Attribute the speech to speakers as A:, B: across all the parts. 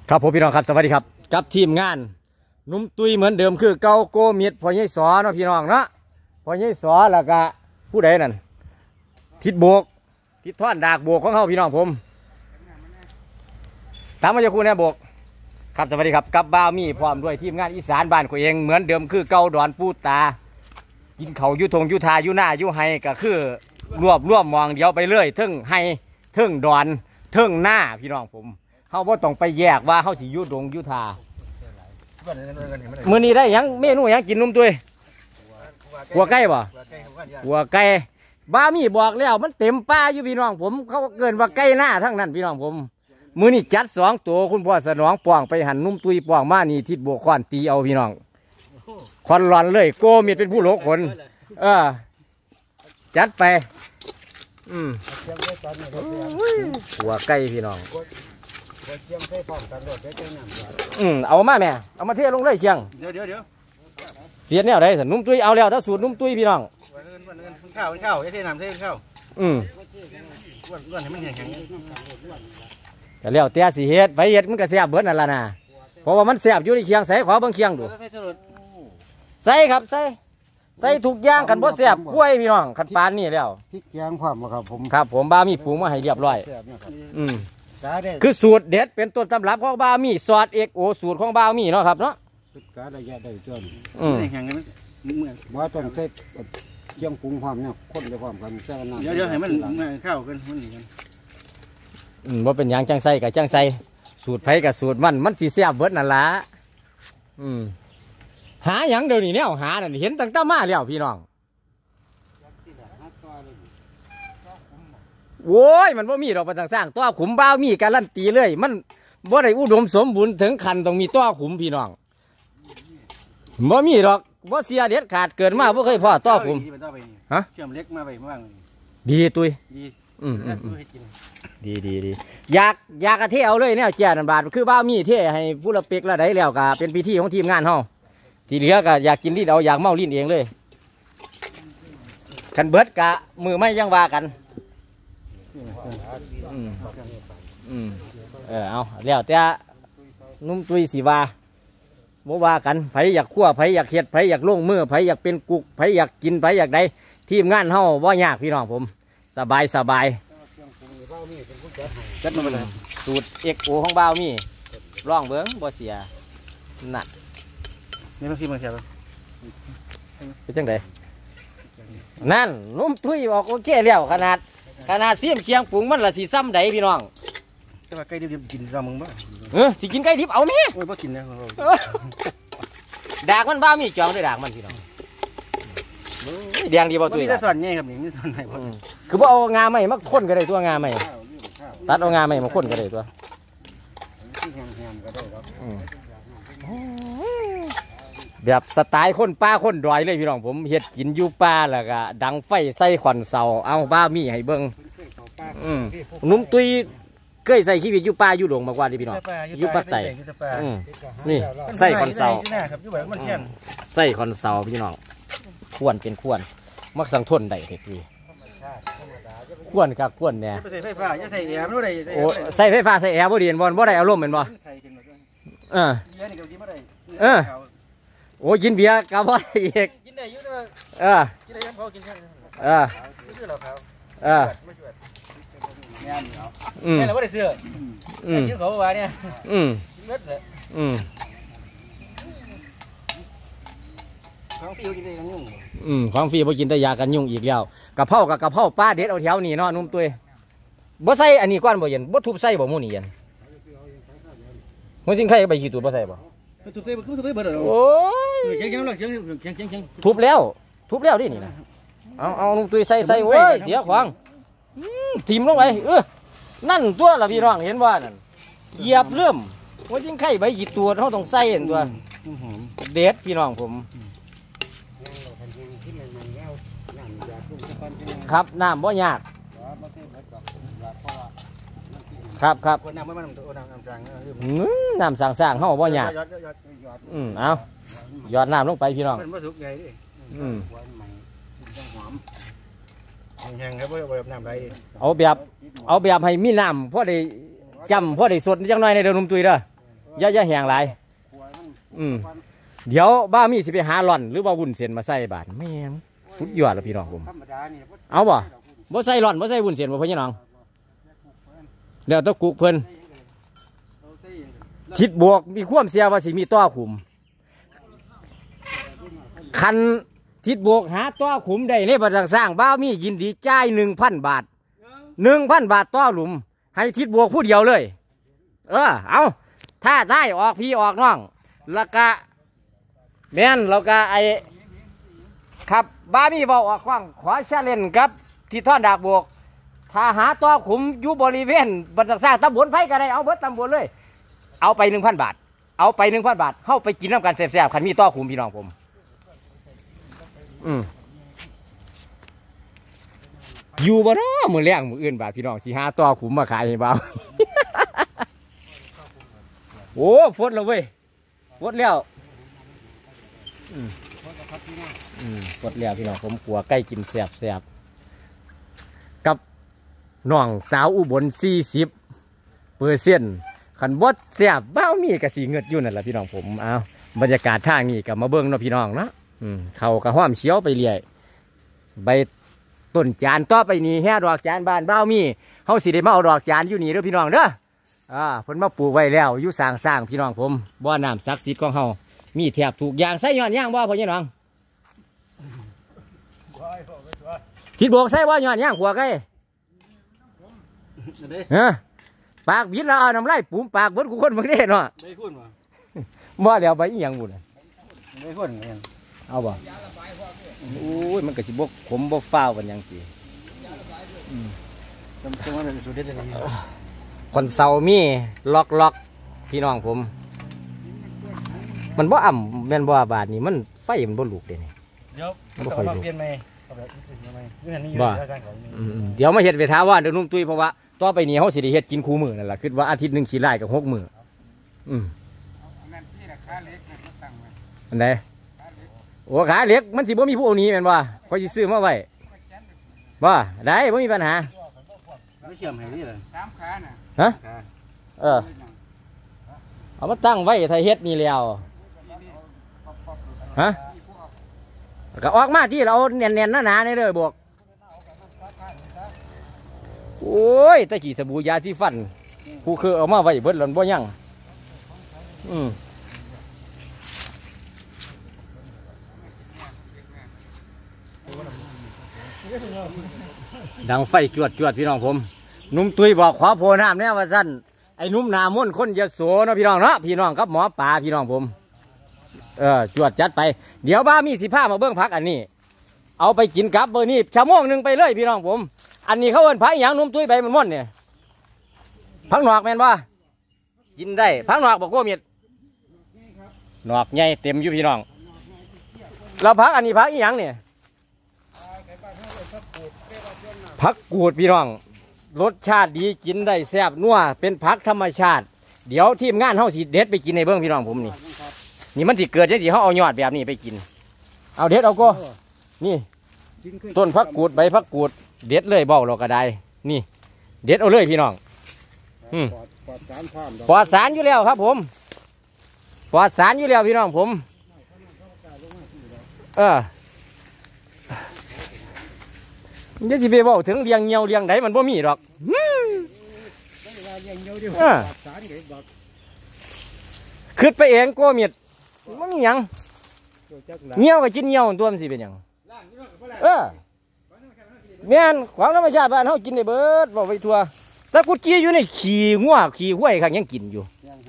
A: ครับผมพี่น้องครับสวัสดีครับกับทีมงานนุ่มตุยเหมือนเดิมคือเกาโกมิดพ่อใหญ่สอเนาะพี่น้องเนาะพ่อใหญ่สอแล้วก็ผู้ใดนั่นทิดโบกทิดท่อนดากโบกของเขาพี่น้องผมตามมาจากคุณเนี่ยโบกครับสวัสดีครับกับบ่าวมีพร้อมด้วยทีมงานอีสานบ้านกูเองเหมือนเดิมคือเกาดอนปูตากินเขายุทงยุทายุหน้ายุไฮก็คือรวบมองเดียวไปเรื่อยทึ่งไฮทึ่งดอนทึ่งหน้าพี่น้องผมเขาบ่ต้องไปแยกว่าเขาสิยุดงยุทามื้อนี้ได้ยังเมนูยังกินนุ่มตุ้ยหัวไก่บ่หัวไก่บ้ามีบอกแล้วมันเต็มป้าอยู่พี่น้องผมเขาเกินว่าไก่หน้าทั้งนั้นพี่น้องผมมื้อนี้จัด2 ตัวคุณพ่อสนองป่องไปหันนุ่มตุ้ยป่องมานี่ทิดบวกขวานตีเอาพี่น้องควันร้อนเลยโกมีเป็นผู้โลกคนจัดไปหัวไก่พี่น้องเอามาแม่เอามาเทลงเลยเชียงเดี๋ยวเสียแนวได้สันนุ่มตุ้ยเอาแล้วถ้าสูตรนุ่มตุ้ยพี่น้อง
B: ข้าวเทน้ำเทข้าวล้วนให้มันแข็ง
A: แต่แล้วเตี้ยสีเฮ็ดไปเฮ็ดมันก็แซ่บเบิดนั่นล่ะนะเพราะว่ามันแซ่บอยู่ในเคียงใส่ขอเบิ่งเคียงดูใส่ครับใส่ทุกอย่างกันบ่แซ่บกล้วยพี่น้องขันปานนี่แล้ว
C: พริกแกงพร้อมครับผม
A: ครับผมบ้ามีปรุงมาให้เรียบร้อยคือสูตรเด็ดเป็นต้นตำรับของบ้ามีซอสเอกโอสูตรของบ้ามีเนาะครับเนาะ
C: กาได้ยาได้จน
B: แข็งกัน
C: บ่ต้องใส่เคียงปรุงพร้อมเนี่ยคนได้พร้อมกันใส่น้ำ
B: เดี๋ยวให้มันข้าวกัน
A: ว่าเป็นอย่างจังไสกับจังไสสูตรไผกับสูตรมันสีแซ่บเบิดนั่นละหาอย่างเดี๋ยวนี้เนี่ยหานั่นเห็นตั้งแต่มาแล้วพี่น้องโว้ยมันว่ามีดอกประจังสร้างตัวขุมบ้ามีการันตีเลยมันว่าได้อุดมสมบูรณ์ถึงขันต้องมีตัวขุมพี่น้องว่ามีดอกว่าเสียเด็ดขาดเกินมาว่าเคยพ่อตัวขุม
B: ฮะเชื่อมเล็กมาไปบ้าง
A: ดีตุยดีอยากกระเทเอาเลยเนี่ยเจ้านันบาทคือบ้ามีเท่ให้ผู้ละเป็กละได้แล้วก็เป็นพิธีของทีมงานเฮาที่เหลือก็อยากกินลิ้นเอาอยากเมาลิ้นเองเลยคันเบิดกะมือไม่ยังว่ากันเอาแล้วแต่นุ่มตุยสีวาบ่ว่ากันไผอยากคั่วไผอยากเฮ็ดไผอยากลงมือไผอยากเป็นกุกไผอยากกินไผอยากใดทีมงานเฮาบ่ยากพี่น้องผมสบายจัดมาเลยสูตรเอกโอของบ่าวมีร่องเบิ้งบ่เสียหนัก
B: นี่ต้องซีมันเสียบ
A: เป็นจังไดนั่นนุ่มตุยออกโอเคแล้วขนาดซีมเคียงปรุงมันละสีซ้ำใดพี่น้อง
B: แต่ว่าไก่ดิบกินซ้ำมึงบ้าง
A: สิกินไก่ดิบเอาไหม
B: โอ้ยบ่กินนะ
A: ดากมันบ้ามีจองด้วยดากมันพี่น้องแดงดีบ่ตุย
B: มีแต่ส่วนใหญ่ครับนี่ส่วนไหน
A: คือว่าเอางาใหม่มาข้นก็ได้ตัวงาใหม่ตัดเอางาใหม่มาข้นก็ได้ตัวแบบสไตล์คนป้าคนดอยเลยพี่น้องผมเฮ็ดกินอยู่ป้าแล้วก็ดังไฟใส่ขอนเสาเอาบ้ามีให้เบิ่งนุ่มตุยเคยใส่ชีวิตอยู่ป้าอยู่หลงมากกว่าดิพี่น้องอยู่ภาคใต้นี่ใส่ขอนเสาใส่ขอนเสาพี่น้องขวนมักสังทนได้เด็ดดีขวนกับขวนเนี่ย
B: ใส่ไฟฟ้าใส่แอร์ไม่ได้
A: โอ้ใส่ไฟฟ้าใส่แอร์บ่ดีบ่ได้อารมณ์เหมือนบ่โอ้กินเบียร์กับบ่ได้อีก
B: กินได้อยู่เด้
A: อ
B: กินได้ยังเขากินกัน
A: ไม่
B: ซื้อเราเขา
A: นี่
B: แหละว่าได้ซื้อกินเขาว่าเนี่ยเม็ดเลยของฟรีกินได้กันยุ่ง
A: ของฟรีบ่กินแต่ยากันยุ่งอีกแล้วกะเพรากับกะเพราป้าเด็ดเอาแถวนี้เนาะนุ่มตุ้ยบ่ใส่อันนี้ก้อนบ่เย็นบ่ทุบใส่บ่มู่นี่เย็นหัวสิงไข่ใบขี้ตูดบ่ใส่บ่
B: ทุบใส่เบิดโ
A: อ้
B: ยแข็ง
A: ทุบแล้วดินี่นะเอานุ่มตุ้ยใส่โอ้ยเสียขวางทิ่มลงไปนั่นตัวละพี่น้องเห็นว่านั่นเหยียบเริ่มหัวสิงไข่ใบขี้ตูดเฮาต้องใส่เห็นตัวเด็ดพี่น้องผมครับน้ำบ่ยากครับน้ำสั่งเฮาบ่ยากเอาหยอดน้ำลงไปพี่น้องเอาแบบให้มีน้ำพอได้จำพอได้สดจังหน่อยในเดือนนุ่มตุยเด้ออย่าแห้งหลายเดี๋ยวบ้ามีสิไปหาหล่อนหรือว่าวุ้นเส้นมาใส่บาทแม่งสุดยอดแล้วพี่น้องผมเอาบ่ใส่หล่อนบ่ใส่วุ้นเส้นบ่พี่น้องเดี๋ยวต้องกุกเพิ่นทิศบวกมีความเสียว่าสิมีต้อขุมคันทิศบวกหาต้อขุมได้ในประจังสร้างบ้ามียินดีจ่าย 1,000 บาท 1,000 บาทต้อหลุมให้ทิศบวกผู้เดียวเลยเอาถ้าได้ออกพี่ออกน้องแล้วก็แม่นเราก็ครับบ้ามีเบาออกฟังขอชาเลนครับที่ท่อนดากบวกถ้าหาต้อขุมอยู่บริเวณบันทักสร้างตำบลไผ่ก็ได้เอาเบิดตำบลเลยเอาไป 1,000 บาทเอาไป 1,000 บาทเข้าไปกินน้ำกันแซ่บๆคันมีต้อขุมพี่น้องผมอยู่บ่เนาะมือแรงมืออื่นบาทพี่น้องสิหาต้อขุมมาขายให้เบา โอ้ฟดแล้วเว้ยฟดแล้วฟดแล้วพี่น้องผมกลัวใกล้กินแซ่บกับน้องสาวอุบล40%ขันบดแซ่บเบ้ามีกระสีเงิดอยู่นั่นแหละพี่น้องผมเอาบรรยากาศทางนี้กับมาเบิ้งเนาะพี่น้องเนาะเขากระห้อมเชียวไปเรื่อยใบต้นจานต่อไปนี่แห่ดอกจานบานเบ้ามีเฮาสิได้มาเอาดอกจานอยู่นี่เด้อพี่น้องเด้อเพิ่นมาปลูกไว้แล้วอยู่สร้างพี่น้องผมบ่อน้ำศักดิ์สิทธิ์ของเฮามีแทบถูกอย่างใส่ย้อนย่างบ่พ่อพี่น้องทิดโบกใส่บ่ย้อนย่างหัวไก่ปากบิดแล้วเอาน้ำไหลปุ่มปากเบิดกูคนเบิ่งได้เนาะได้คุ้นบ่แล้วใบอีหยังบุ่นได้คุ้นเอาบ่โอ้ยมันก็สิบ่ขมบ่ฟ้าวกันหยังติคนเสามีล็อกพี่น้องผมมันบ่อ่ำแม่นบ่บาดนี่มันไฟมันบ่ลุกเด้นี่เดี๋ยวบ่ค่อยลุกบ่เดี๋ยวมาเฮ็ดเวทาว่าเดี๋ยวนุ่มตุ้ยเพราะว่าต่อไปนี้เฮาสิได้เฮ็ดกินคู่มื้อนั่นล่ะคิดว่าอาทิตย์นึงสิไล่กับ6 มื้ออันใดโอ้ขาเหล็กมันสิบ่มีผู้เอาหนีแม่นบ่ข่อยสิซื้อมาไว้บ่ได้บ่มีปัญหาไม่เชื่อมให้นี่เลย3ขาน่ะฮะเอามาตั้งไว้ถ้าเฮ็ดนี่แล้วฮะก็ออกมาที่เราเนียนๆหนาๆนี่เลยบวกโอ้ยตะกี้สบู่ยาที่ฟันผู้คือเอามาไว้เบิดหล่นบ่ยังดังไฟจวดพี่น้องผมนุ่มตุยบอกขอโพน้ำเนี่ยว่าสั้นไอ้นุ่มนาม่นคนยโสเนาะพี่น้องเนาะพี่น้องครับหมอป่าพี่น้องผมจวดจัดไปเดี๋ยวบ้ามี15มาเบิ้งพักอันนี้เอาไปกินกับเบอร์นี่ชั่วโมงนึงไปเลยพี่น้องผมอันนี้เขาเอิ้นพักอย่างนุ่มตุยใบมันม่อนเนี่ยพักหนอกแม่นว่ากินได้พักหนอกบอกว่ามีหนอกใหญ่เต็มอยู่พี่น้องเราพักอันนี้พักอีหยังเนี่ยผักกูดพี่น้องรสชาติดีกินได้แซ่บนัวเป็นผักธรรมชาติเดี๋ยวทีมงานเฮาสิเด็ดไปกินในเบื้องพี่น้องผมนี่มันสิเกิดจังสิเฮาเอายอดแบบนี้ไปกินเอาเด็ดเอาก็นี่ต้นผักกูดใบผักกูดเด็ดเลยเบาเราก็ได้นี่เด็ดเอาเลยพี่น้องปลอดสารอยู่แล้วครับผมปลอดสารอยู่แล้วพี่น้องผมจะสิไปบอกถึงเลี้ยงเงียวเลี้ยงไหนมันบ่มีหรอกขึ้นไปเองก็มีมันมีหยังเงียวก็กินเงียวตัวมันสิเป็นหยังแม่นของธรรมชาติบ้านเขากินได้เบิดบอกไปทัวแต่กุดกี้อยู่ในขี่งัวขี่ห้วยข้างยังกินอยู่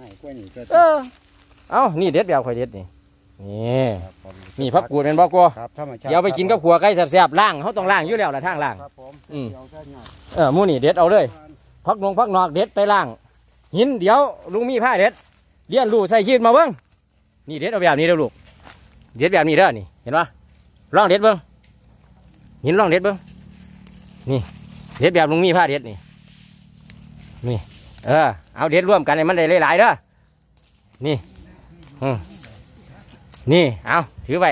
A: เอานี่เด็ดแบบข่อยเด็ดนี่มีผักกูดเป็นบ่กัวเดี๋ยวไปกินกับขัวไก่แซ่บๆล่างเขาต้องล่างอยู่แล้วละทางล่างมูนี่เด็ดเอาเลยพักนอกเด็ดไปล่างหินเดี๋ยวลุงมีผ้าเด็ดเลี้ยนลูกใส่ชีดมาเบิ้งนี่เด็ดเอาแบบนี้เด้อลูกเด็ดแบบนี้เด้อนี่เห็นปะลองเด็ดเบิ้งหินลองเด็ดเบิ้งนี่เด็ดแบบลุงมีผ้าเด็ดนี่เอาเด็ดร่วมกันให้มันได้หลายๆเด้อนี่นี่เอาถือไป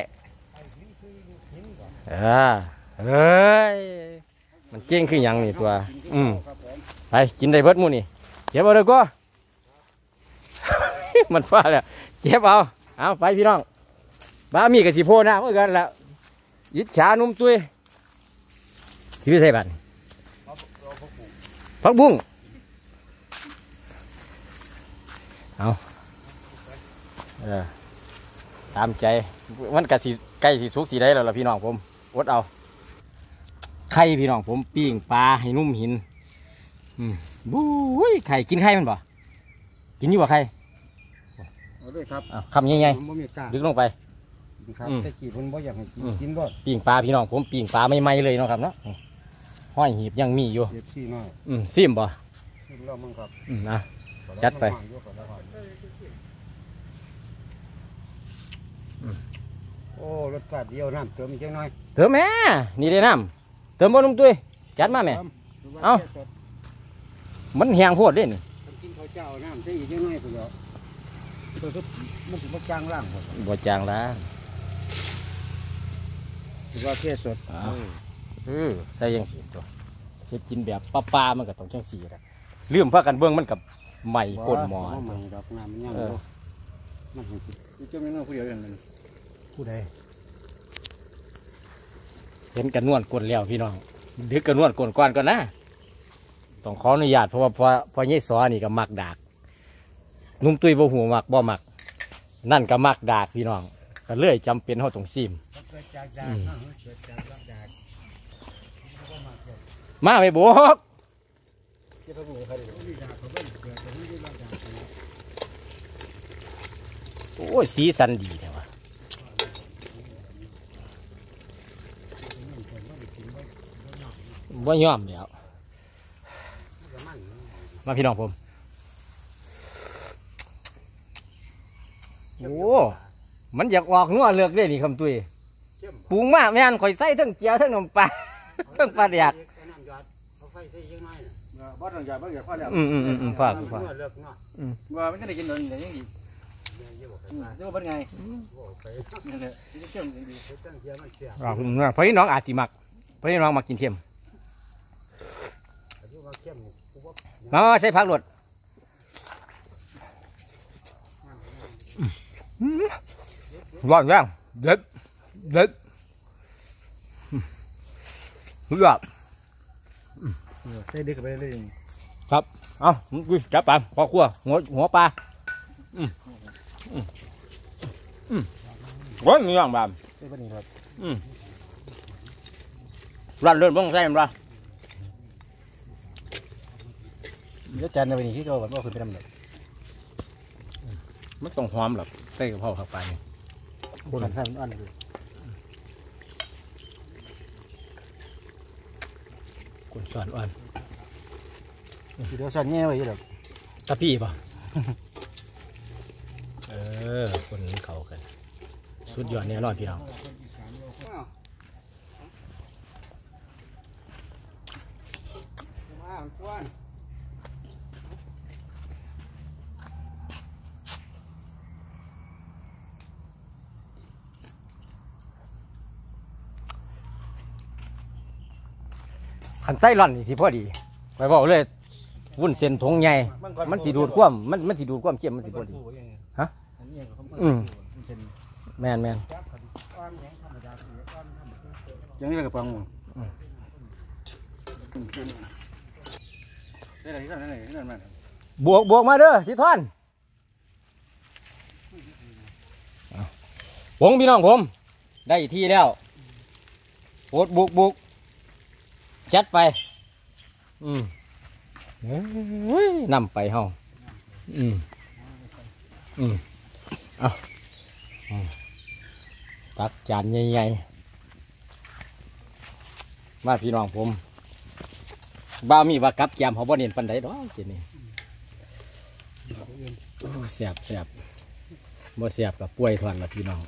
A: มันเก่งขึ้นยังนี่ตัวไปกินได้เบิดมูนี่เดี๋ยวเอาเลยก็มันฟ้าแล้วเก็บเอาไปพี่น้องบ้ามีกับสีโพนะเมื่อกันแล้วยิดฉานุ่มตุ้ยที่ไม่ใช่บัตรพักบุ้งเอาตามใจมันกับสีใกล้สีสุกสีได้แล้วล่ะพี่น้องผมอดเอาไข่พี่น้องผมปิ้งปลาให้นุ่มหินบู๊ยไข่กินไข่มันบ่กินอยู่บ่ไข่
C: เอาด้วยครับ
A: คำใหญ่ๆดึกลงไป
C: ครับแต่กี่คนบ่อยากให้กินบ่
A: ปิ้งปลาพี่น้องผมปิ้งปลาไม่ไหม้เลยเนาะครับเนาะห้อยหีบยังมีอยู่ซิมบ่
C: ซิมแล้วมึงครับ
A: นะจัดไป
C: โอ้รสชาติเดียวน้ำเติมอีกจังหน่อย
A: เติมแม่นี่ได้น้ำเติมบ่นุ่มตุ้ยจัดมาแม่เอ้ามันแห้งโพดเด้นี่
C: กินข้าวเจ้าน้ำใส่อีกจังหน่อยก็เดี๋ยวมันถึงบ่จางล่าง
A: บ่จางล้าง
C: ถือว่าเทสด
A: ใส่ยังสีตัวเฮ็ดกินแบบปลามันก็ต้องจังสีละลืมพากันเบิ่งมันกับใหม่ก้นหม้อ
C: ใหม่ดอกน้ำมันยังมันเห็นจะไม่น่าผู้เดียวอย่างนั้น
A: ผู้ใดเห็นกันนวดก้นแล้วพี่น้องดึกกันนวดก้นก่อนนะต้องขออนุญาตเพราะว่าพอยี่สอนี่ก็มักดากนุ่มตุ้ยบ่หูมักบ่มักนั่นก็มักดากพี่น้องก็เลยจำเป็นเขาต้องซิมมาไปบวกโอ้ยสีสันดีแต่ว่าบ่ยอมแล้วมาพี่น้องผมโอ้มันอยากออกนัวเลือกได้นี่คำตุยปรุงมากแม่นข่อยใส่ทั้งเกี๊ยวทั้งนมปลาทั้งปลาแดด
C: บ่ต้องหยาดบ่หยาดพ่อแล้ว
A: พ่อ
B: ว่ามันจะได้กินโดนอย่างนี้ดีจะว่าเป็นไง
A: พี่น้องอาจจะมักพี่น้องมากินเค็มมาใส่ผักหลดร้อนแรงเด็ดรู้จัก
C: ใส่เด็กไปเลย
A: ครับเอาจับปลาพอคั่วหัวปลาร้อนมีอย่างแบบร้อนเลื่อนบ้องใส่มันละ
C: เดี๋ยวจานในวันนี้ที่เราแบบว่าคือไปทำเลย
A: ไม่ต้องหอมหรอกใส่กระเพราเข้าไป
C: คนทำมันอันเลย
A: คนสอนอ่อน
C: เดี๋ยวสอนแง่ไว้ยี่หรอก
A: ตะพี่ป่ะคนนี้เขากันสุดยอดแน่นอนพี่น้องขันไส้ร่อนนี่สิพอดีไปบอกเลยวุ้นเส้นทงใหญ่มันสีดูดความมันสีดูดความเค็มมันสีพอดีฮะแมน
C: ยังนี่กับปัง
A: บวกมาเด้อที่ท่อนผมพี่น้องผมได้ที่แล้วโอดบุกจัดไปนำไปเฮาเอาตักจานใหญ่ๆมาพี่น้องผมบ้ามีว่ากับแกมเขาบ่เน้นปันใดดอกกินนี่เสียบบ่เสียบกับป่วยทวนละพี่น้อง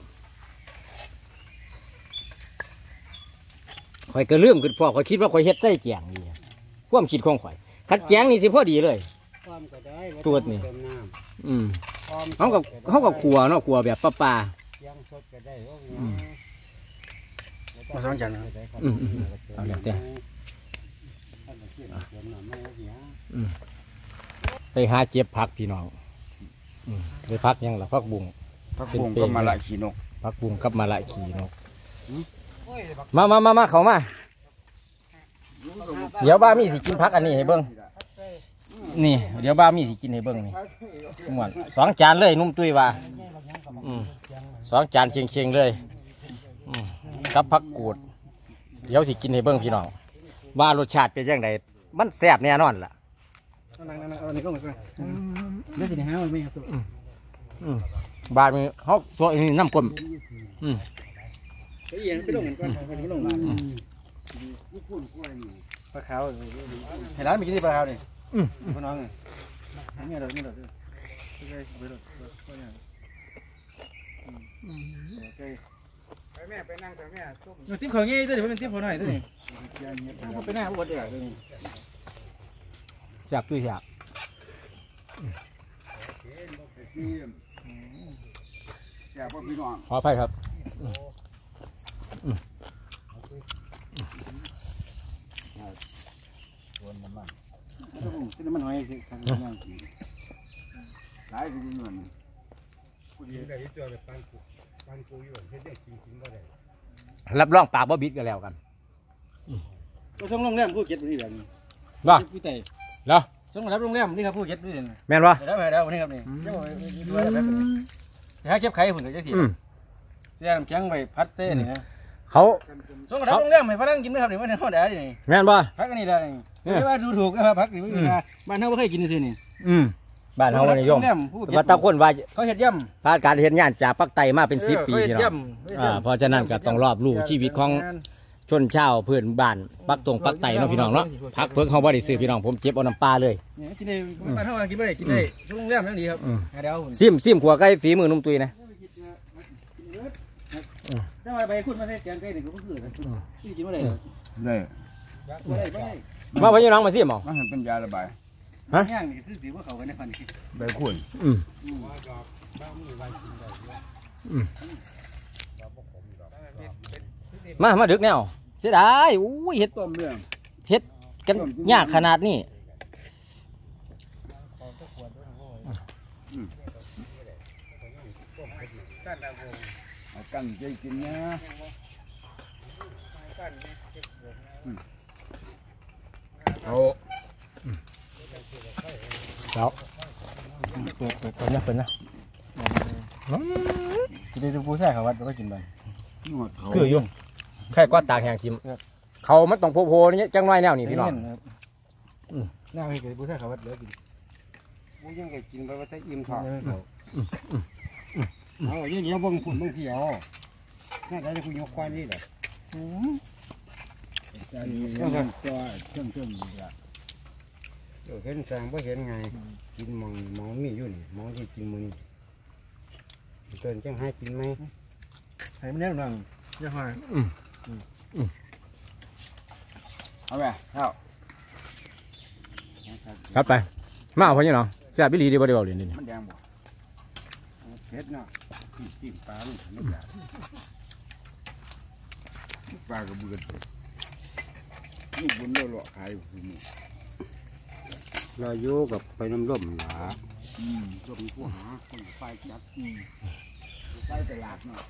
A: ข่อยก็ลืมขึ้นพ่อข่อยคิดว่าข่อยเฮ็ดไส้แกงนี่ความคิดของข่อยขัดแกงนี่สิพอดีเลยตัวนี่เขากับขัวเนาะขัวแบบปลา
C: มาสองจาน
A: เอาแล้วแต่ไปหาเจ็บผักพี่น้องไปพักยังล่ะพักบุ้ง
C: พักบุ้งก็มาละขี่นก
A: พักบุ้งกับมาละขี่นกมาเขามาเดี๋ยวบ้ามีสิกินพักอันนี้ให้เบิ้งนี่เดี๋ยวบ้ามีสิกินให้เบิ้งนี่หมด2 จานเลยนุ่มตุ้ยว่า2 จานเชียงเลยกับพักกูดเดี๋ยวสิกินให้เบิ้งพี่น้องว่ารสชาติเป็นยังไงมันแซ่บแน่นอนล่ะ
B: นั่งเอาในกล้องก่อนเดี๋ยวสิหามันไม่เอาตัว
A: บาดมือเขาตัวนี้น้ำกลม
B: ไปเอียนไปลงกันก่อนไปลงปลาขาวเห็นร้านมีกี่ปลาขาวนี่พี่น้องนี่นี่เราแม่ไปนั่งกับแม่ติ๊บเขางี้ตัวนี้เป็นติ๊บเขาหน่อยตัวนี้ไปหน้าวัดเดียวตัวนี้
A: จากตุ้ยจากขออภัยครับ
B: ที่มันหอยสิหลายคือเงิน
A: รับรองปากบ่บิดกันแล้วกัน
B: ก็ส่งโรงแรมผู้เก็ตนี่แบบนี้
A: ว่า
B: พี่เต้
A: เหรอ
B: ส่งรับโรงแรมนี่ครับผู้เก็ตนี่
A: แม่นวะ
B: ได้นี่ครับนี่ถ้าเก็บไข่ผมจะทีเสียน้ำแข็งไปพัดเต้นี่นะ
A: เขา
B: ส่งรับโรงแรมให้ฝรั่งกินไหมครับนี่ว่าในห้องแดดนี่
A: แม่นบ่
B: พักกันนี่ได้ไม่ว่าดูถูกนะครับพักนี่ไม่มีบ้านเขาไม่เคยกินซื่อนี่
A: บ้านเขาวันนี้ยงว่าตะคนว่า
B: เขาเห็ดย่
A: ำพาการเห็ดย่านจากปักไตมาเป็น10 ปีพี่น้องเพราะฉะนั้นก็ต้องรอบรู้ชีวิตของชนชาวเพื่อนบ้านปักตรงปักไตเนาะพี่น้องเนาะพักเพิ่งเขาบ่ได้ซื้อพี่น้องผมเจ็บเอาน้ำปลาเลย
B: กินได้บ้านเขากินได้กินได้โรงแรมนั่นดีครับเดี๋ยว
A: ซิมขัวไก่ฝีมือนุ่มตุยนะ
B: ถ้าไปคุณมาใส่แกงไก่หนึ่งก็คือที่กินไม่ได้
C: เลย
A: มาพี่น้องมาซิมเอา
C: มันเป็นยาระบาย
B: ฮะย่างนี่คือสีว่าเขากันในพันธุ์
C: ใบขุ่น
A: มาดึกแนวเสียดายอุ้ยเห็ดต้มเรื่องเห็ดกันยากขนาดนี้
C: กันใจกินนะ
A: เอาแล้วเปิดนะ
B: กินได้ทุกผู้ชายเขาวัดก็กินไป
A: คือยุ่งแค่ก้อนตากแห้งจิ้มเขามันต้องโผล่ๆนี่จังไรแนวนี่พี่น้อง
B: น่าให้กินผู้ชายเขาวัดเหลือกิน
C: ผู้ยังกินไปว่าจะอิ่มท้องเอาเดี๋ยวบังฝุ่นบังเขียวน่าจะคุยยกควายนี่แหละก็เครื่องดีละเห็นแสงไม่เห็นไงกินมองมีอยู่นี่มองที่กินมือเตือนจังให้กินไหม
B: ให้มันแน่นอนยังไง
C: เอาไป
A: ครับไปมาเอาพอยังเนาะแซ่บบิลีดีบ่ได้บ่เรียนนี่
C: มันแดงบ่เผ็ดเนาะจิ้มปลานี่ไม่ได้ปลากระเบือลูกบุญเล่าหล่อขายอยู่นี่เราโยกับไปน้ำร่มหนาร่มผู้หาคนไปจับไปตลาดเนาะ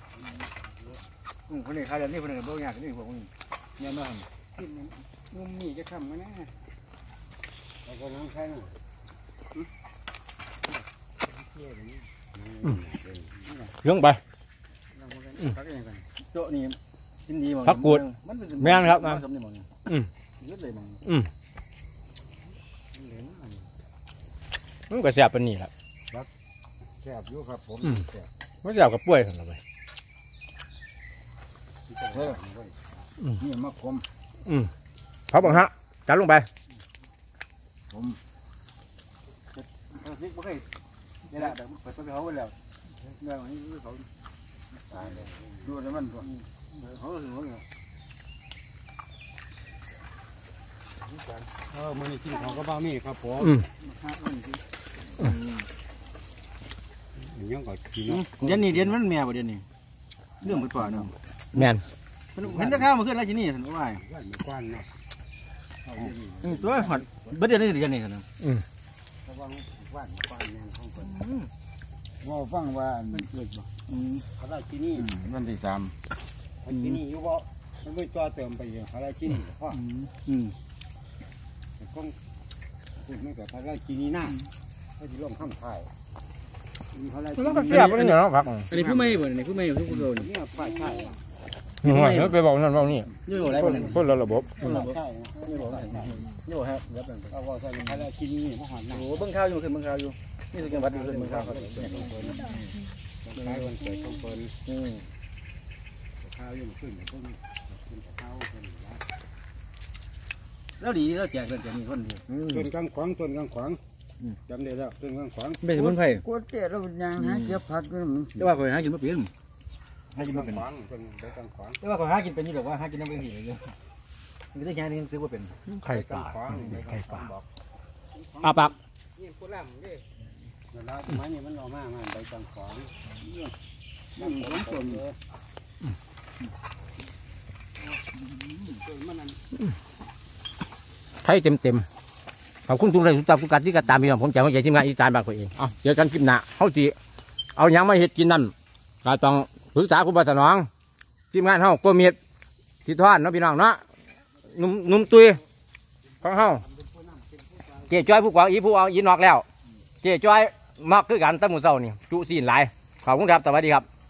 B: คนนี้ขายแบบนี้คนนึงโบยากนี่พวกนี้เนี่ยน้อง
C: นุ่มนี่จะทำกันนะเราก็นั่งใช้เนาะ
A: เรื่องไป
B: โต๊ะนี่กินดีมั้ง
A: พักกูดแม่นครับมันก็แซ่บเป็นนี่แหละ
C: แซ่บอยู่ครับผม
A: มันแซ่บกับป่วยกันเลย
C: นี่มะขม
A: เขาบอกฮะจัดลงไป
B: ผมนี่ไม่เคยนี่แหละแต่เปิดตัวเขาไปแล้วเรื่องนี้เขาตายเลยดูแล้วมันเขาถึงว่า
C: มันนี่ชิ้นของก็บ้ามีครับผมยังก็กิน
B: เดี๋ยวนี้เดี๋ยวมันแม่บ่เดี๋ยวนี้เรื่องเป็นป่าเนาะ
A: แม่น
B: เห็นจะข้าวมาขึ้นแล้วที่นี่ฉันก็ว่า
C: กว้านเนาะ
B: ตัวหัดเดี๋ยวนี้เดือนนี้ครับ
C: กว้านแม่ของคน
B: ว่าฟังว่ามันเกิดบ่อะไรที่นี่
C: วันที่3
B: ที่นี่อยู่บ่มันไม่จ่อเติมไปอยู่อะไรที่นี่พ่อแต่คงพูดไม่กับอะไรที่นี่น่าเขาจะลงข้ามไทย
A: มันก็เสียบเลยเนาะผัก
D: อันนี้ผู้ไม่บ่นี่ผู้ไม่อยู่ทุกคนเลย
B: นี่ฝ่ายไทย
A: นี่ว่าเดี๋ยวไปบอกนั่นบอกนี่
D: นี่บ่ไรบ่นี่
A: คนละระบบ
B: ใช่นี่บอกนี่บอกฮะแล้วเป็นเอาว่าใส่อะไรที่นี่พ่อหันหน้า
D: โอ้เบิ่งข่าวอยู่คือเบิ่งข่าวอยู่นี่คือจังหวัดอยู่คือเบิ่งข่าวเขา
B: ใช้วันเกิดของคนข้าวยังขึ้นขึ้นข้าวขึ้น
D: แล้วดีแล้วแจกเงินจะมีคนดี
B: ต้นกลางขวางต้นกลางขวางจำได้แล้วต้นกลางขวาง
D: เป็นสมุนไพร
B: กดเตะเราอย่างหาเก็บผักมัน
D: แต่ว่าข่อยหากินบ่เป็นหากิน
B: ก
D: บ่
B: ลาง
D: เป็น
B: ขวางต้นกลางขวาง
D: แต่ว่าข่อยหากินเป็นนี่ดอกว่าหากินนำเป็นนี่เลยมันได้แค่นี้ถือว่าเป็น
A: ไข่ปลา
B: ไข่ปลาบอก
A: อาปัก
B: นี่กูล่ำดิแล้วไม้นี่มันออกมาใบกลางขวางนั่นของต้นเลย
A: ไข่เต็มขอบคุณทุกท่านทุกท่านทุกการที่ตามพี่น้องผมจะมาใหญ่ทีมงานอีสานบางคนเองเอาเจอกันคลิปหน้าเขาจีเอาหยังมาเห็ดกินนั่นก็ต้องปรึกษาคุณบาสนองทีมงานเขาก็มีทิศทอนเนาะพี่น้องเนาะนุ่มตุยของเขาเจ๊จ้อยผู้กวางอีผู้เอาอีนอกแล้วเจ๊จ้อยมากคือกันตั้งมือเศร้านี่จุสีนหลายขอบคุณครับสวัสดีครับ